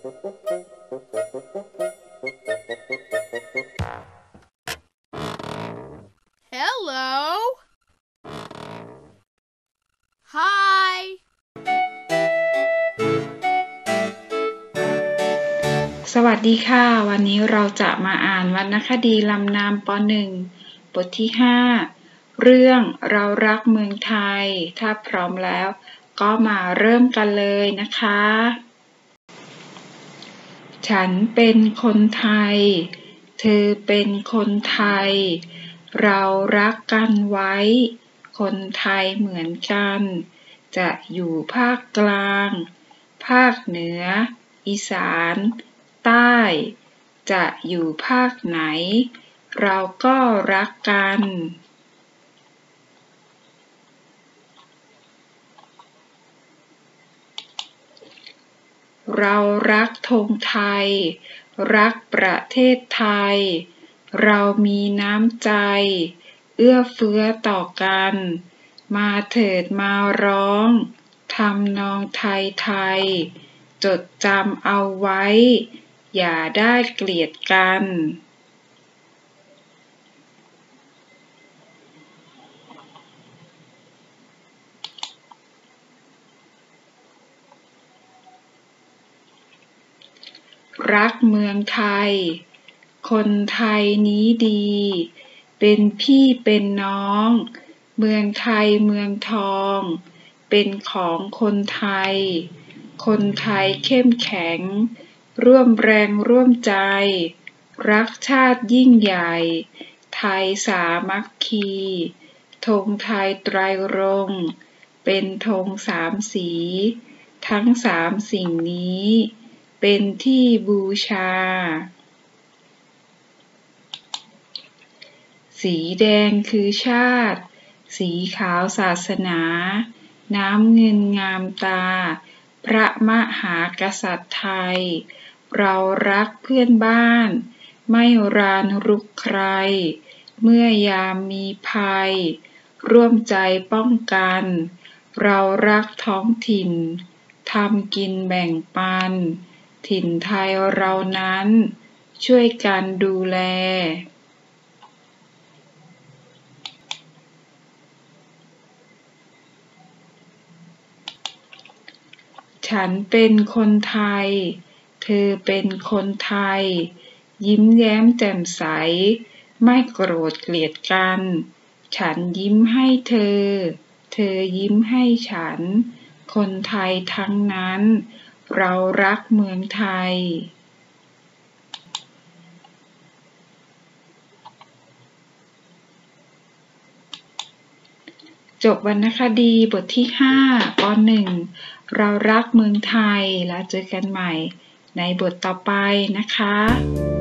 Hello. Hi. สวัสดีค่ะวันนี้เราจะมาอ่านวรรณคดีลำนามป .1 บทที่ 5 เรื่องเรารักเมืองไทยถ้าพร้อมแล้วก็มาเริ่มกันเลยนะคะฉันเป็นคนไทยเธอเป็นคนไทยเรารักกันไว้คนไทยเหมือนกันจะอยู่ภาคกลางภาคเหนืออีสานใต้จะอยู่ภาคไหนเราก็รักกันเรารักธงไทยรักประเทศไทยเรามีน้ำใจเอื้อเฟื้อต่อกันมาเถิดมาร้องทำนองไทยจดจำเอาไว้อย่าได้เกลียดกันรักเมืองไทยคนไทยนี้ดีเป็นพี่เป็นน้องเมืองไทยเมืองทองเป็นของคนไทยคนไทยเข้มแข็งร่วมแรงร่วมใจรักชาติยิ่งใหญ่ไทยสามัคคีธงไทยไตรรงค์เป็นธงสามสีทั้งสามสิ่งนี้เป็นที่บูชาสีแดงคือชาติสีขาวศาสนาน้ำเงินงามตาพระมหากษัตริย์ไทยเรารักเพื่อนบ้านไม่รานรุกใครเมื่อยามมีภัยร่วมใจป้องกันเรารักท้องถิ่นทำกินแบ่งปันถิ่นไทยเรานั้นช่วยกันดูแลฉันเป็นคนไทยเธอเป็นคนไทยยิ้มแย้มแจ่มใสไม่โกรธเกลียดกันฉันยิ้มให้เธอเธอยิ้มให้ฉันคนไทยทั้งนั้นเรารักเมืองไทยจบวรรณคดีบทที่ 5 ป .1 เรารักเมืองไทยแล้วเจอกันใหม่ในบทต่อไปนะคะ